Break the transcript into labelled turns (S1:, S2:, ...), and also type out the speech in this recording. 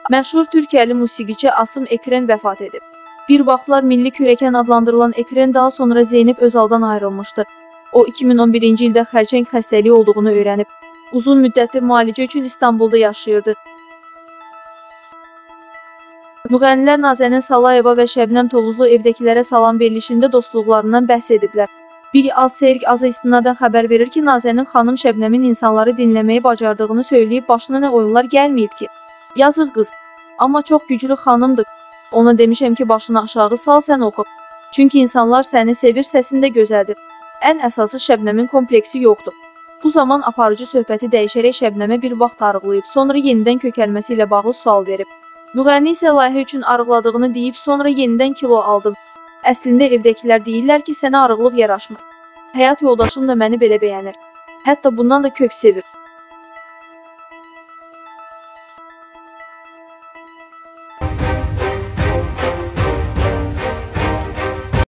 S1: Məşhur Türkiyəli musiqiçi Asım Ekren vəfat edib. Bir vaxtlar milli kürəkən adlandırılan Ekren daha sonra Zeynəb Özaldan ayrılmışdı. O 2011-ci ildə xərçəng xəstəliyi olduğunu öyrənib. Uzun müddətdir müalicə üçün İstanbulda yaşayırdı. Müğənnilər Nazənin Salayeva və Şəbnəm Tovuzlu evdəkilərə salam verilişində dostluqlarından bəhs ediblər. Bir az seyirk azı istinadən xəbər verir ki, Nazənin xanım Şəbnəmin insanları dinləməyi bacardığını söyləyib başına nə oyunlar gəlməyib ki. Yazıq qız, amma çox güclü xanımdır. Ona demişəm ki, başını aşağı sal, sən oxu. Çünki insanlar səni sevir, səsin də gözəldir. Ən əsası Şəbnəmin kompleksi yoxdur. Bu zaman aparıcı söhbəti dəyişərək Şəbnəmə bir vaxt arıqlayıb, sonra yenidən kökəlməsi ilə bağlı sual verib. Müğənni isə layihə üçün arıqladığını deyib, sonra yenidən kilo aldım. Əslində evdəkilər deyirlər ki, sənə arıqlıq yaraşmır. Həyat yoldaşım da məni belə bəyənir. Hətta bundan da kök sevir.